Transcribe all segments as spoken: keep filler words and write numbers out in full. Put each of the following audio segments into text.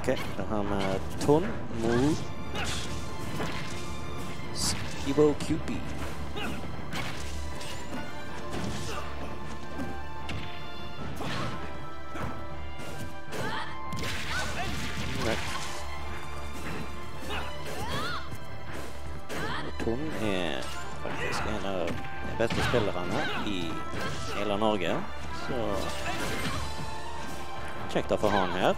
Ok, da har vi Ton mot Skibo Q P. Ton er faktisk en av de beste spillerne i hele Norge, så kjekt å få han her.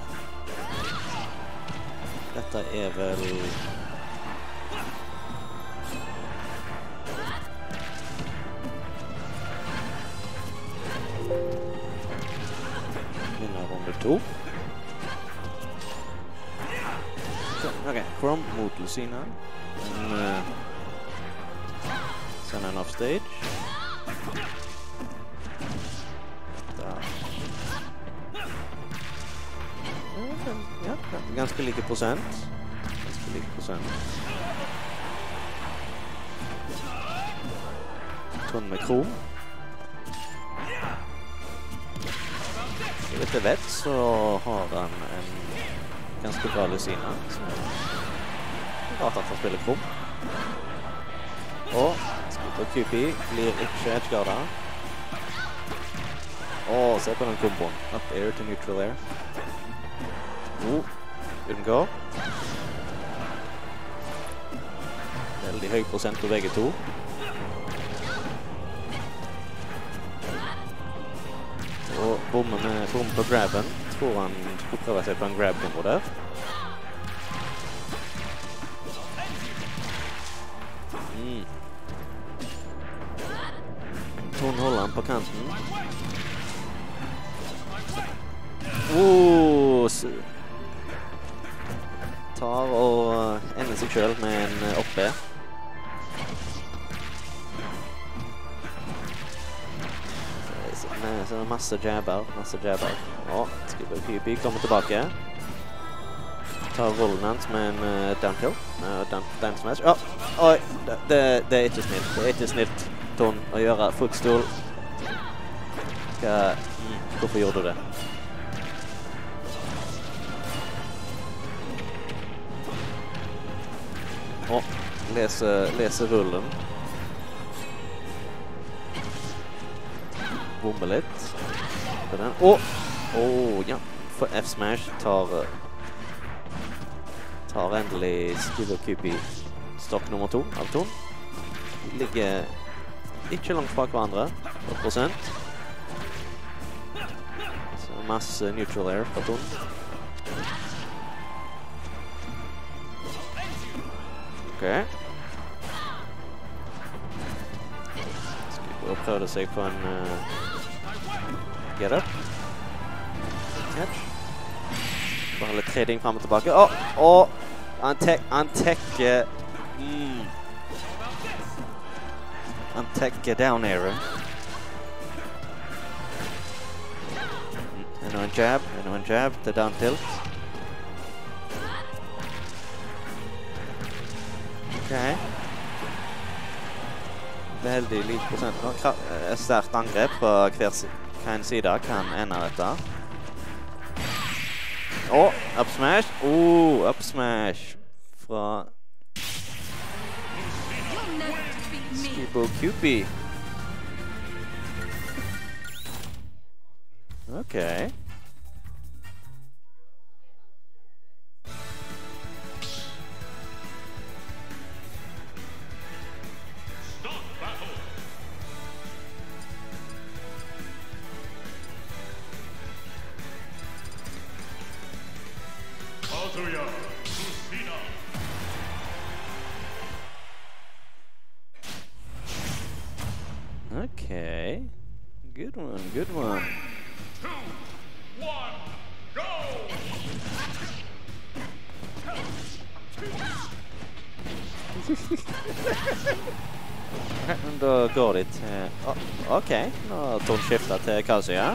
Dette er vel vinner runde to. Ok, Chrome mot Lucina. En, uh, send han off stage. Der. Ja, ganske like prosent. Ganske like prosent. Ton med Krom. Så vidt jeg vet, så har han en ganske bra Lucina. Så det er rart at han spiller Krom. Og Skibo Q P blir ikke edgeguardet. Åh, se på den komboen. Up air til neutral air. Oh, uten gå. Veldig høy prosent på begge to. Og bommer med bom på grabben. Tror han skulle prøve seg på en grab-kombo der. Mm. Ton holder han på kanten. Oh, tar og ender seg selv med en oppe. Så det er masse jabber, masse jabber. Åh, Skibo Q P kommer tilbake. Tar rollen hans med en uh, down kill. Uh, down, down smash. Åh, oi, det, det, det er ikke snilt. Det er ikke snilt, Ton, å gjøre footstool. Hva, mm, hvorfor gjorde du det? Åh, lese, lese rullen. Bombe litt. På den. Åh! Åh, ja. For F-smash tar... tar endelig Skibo Q P stokk nummer to av Ton. De ligger ikke langt fra hverandre. åtte prosent. Så masse neutral air fra Ton. Ok. Skibo prøvde seg på en... Uh, get up. Catch. Bare litt trading frem og tilbake. Åh! Åh! Han tek... Han tekker... Mm. Han tekker down air. Enda en jab. Enda en jab til down tilt. Ok. Veldig lite prosent nå. Et sterkt angrep på hver en side kan ende dette. Åh, up smash. Åh, up smash fra Skibo Q P. Ok. Okay. Good one, good one. Two, one, go! Da går de til... Oh, ok, nå har Ton skiftet til Kazuya.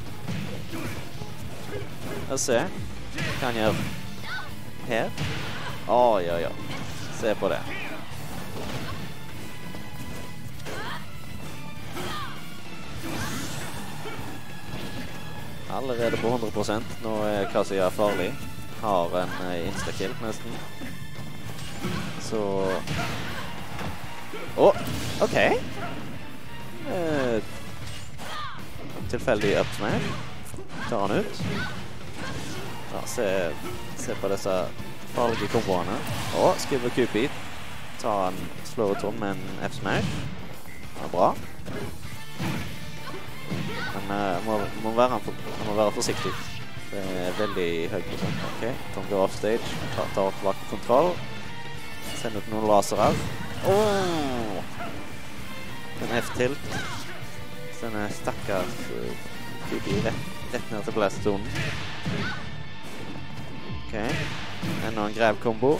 La oss se. Hva han gjør her. Oi, oi, oi. Se på det. Allerede på hundre prosent. Nå er Kazuya farlig. har en uh, insta-kill nesten. Så... Åh, oh, ok. Uh, tilfeldig up smash. Tar han ut. Ja, se, se på disse farlige komboene. Åh, oh, skriver Q-P. Tar han, slår ut Ton med en F-smash. Det er bra. Men uh, må, må være, må være forsiktig. Det er veldig høy prosent. Ok, Ton går offstage. Tar, tar tilbake kontroll. Sender ut noen laserer. Åh! En F-tilt. Sender stakkars uh, Q-P rett, rett ned til blast-zonen. Ok, enda en grab-kombo.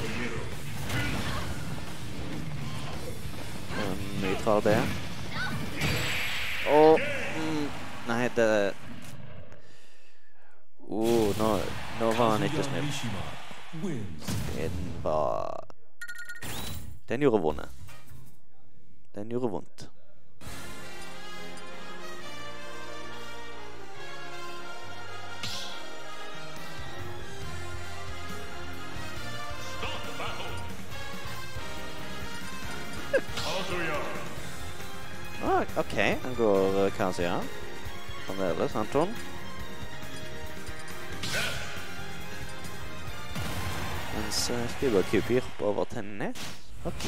En nøytral B. Og... Mm, nei, det... Oh, nå, nå var han ikke snill. Den var... Den gjorde vondt. Den gjorde vondt. Ah, ok, han går uh, Kazuya. Fremdeles, Anton. Mens uh, skriver Q-P over til Ness. Ok.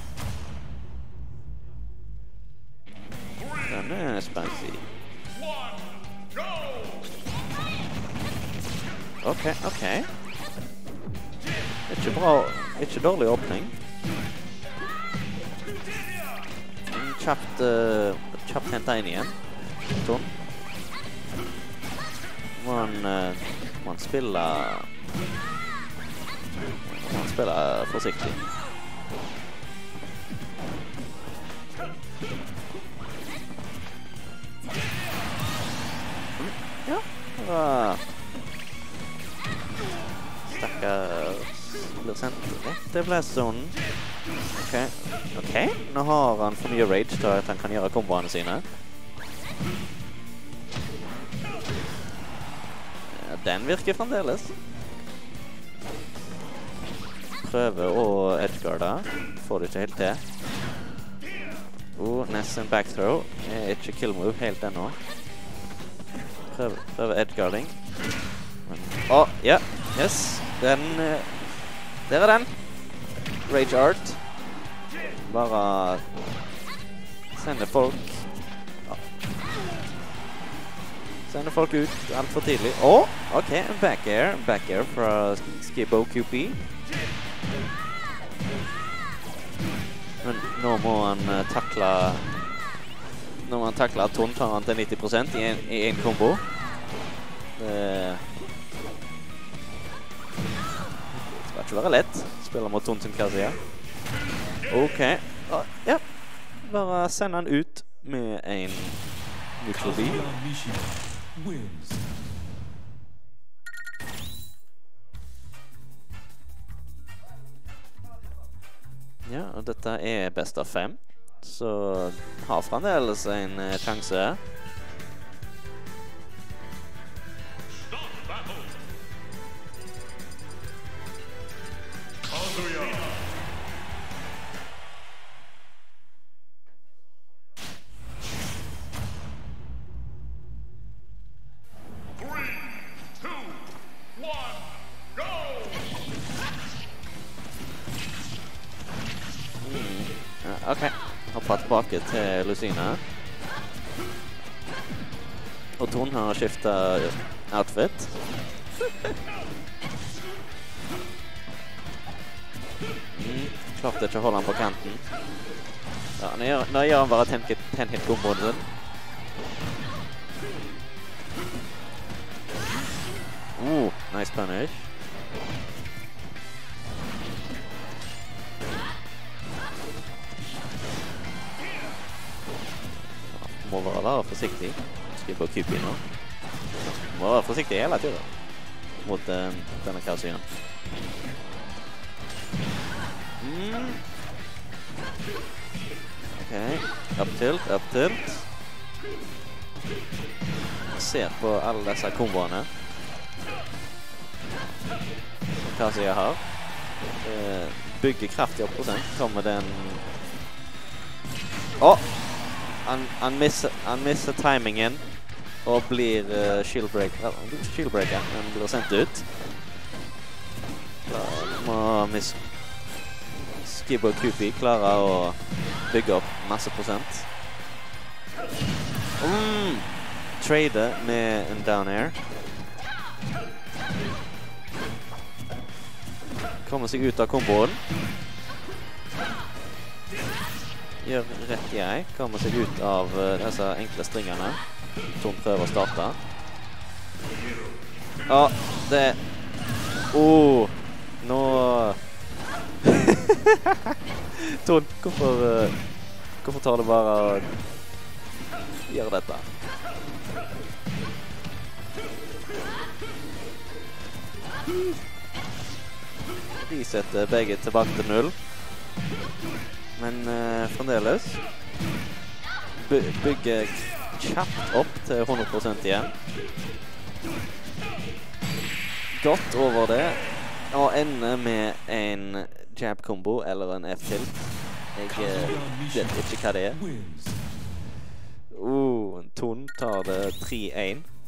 Den er spicy. Ok, ok. Ikke bra, ikke dårlig åpning. Kjapt, uh, kjapt hentet inn igjen. Ton. Må han, uh, må han spille... Må han spille forsiktig. Ja, det var... Stakkars... Blir sendt rett til blast-zonen. Ok, ok. Nå har han for mye rage til at han kan gjøre komboene sine. Ja, den virker fremdeles. Prøver å edgeguarde. Får det ikke helt til. Oh, nesten backthrow. Er ikke kill move helt ennå. Prøver, prøver edgeguarding. Åh, oh, ja. Yes. Den... Uh, der er den. Rage art. Bare sende folk ja. Sende folk ut alt for tidlig. Åh, oh, ok, en back air. Back air fra Skibbo Q-P. Men nå må han uh, takle Nå må han takle at Ton tar han til nitti prosent i en, i en kombo. Det skal ikke være lett. Spiller mot Ton sin Kazuya. Ok, ah, ja. Bare send han ut med en neutral B. Ja, og dette er best av fem. Så har fremdeles en uh, sjanse. Ok, hoppa tilbake til Lucina. Og Ton har skiftet outfit. Mm, klarte ikke å holde han på kanten. Ja, nå gjør, nå gjør han bare ten-hit-komboen sin. Oh, nice punish. Må bare være forsiktig. Skal på Q-P nå. Må være forsiktig hele tiden. Mot uh, denne Kazuya. Mm. Ok. Up tilt, up tilt. Ser på alle disse komboene. hva som jeg har. Uh, bygger kraftig opp prosent. Kommer den... Åh! Oh! Han, han, misser, han misser timingen og blir uh, shieldbreaker. Uh, shieldbreaker. Han blir sendt ut. Da må Miss Skibbo Kupi klare å bygge opp masse prosent. Mm. Trade med en down air. Kommer seg ut av komboen. Gjør rett jeg. Kommer seg ut av uh, disse enkle stringene. Tom prøver å starte. Ja, det... Åh, oh, nå... Ton, hvorfor... Uh, hvorfor tar det bare å gjøre dette? De setter begge tilbake til null. Men uh, fremdeles by bygger kjapt opp til hundre prosent igjen. Godt over det. Og ender med en jab-kombo eller en F-tilt. Jeg uh, vet ikke hva det er. Oh, en Ton tar det tre én.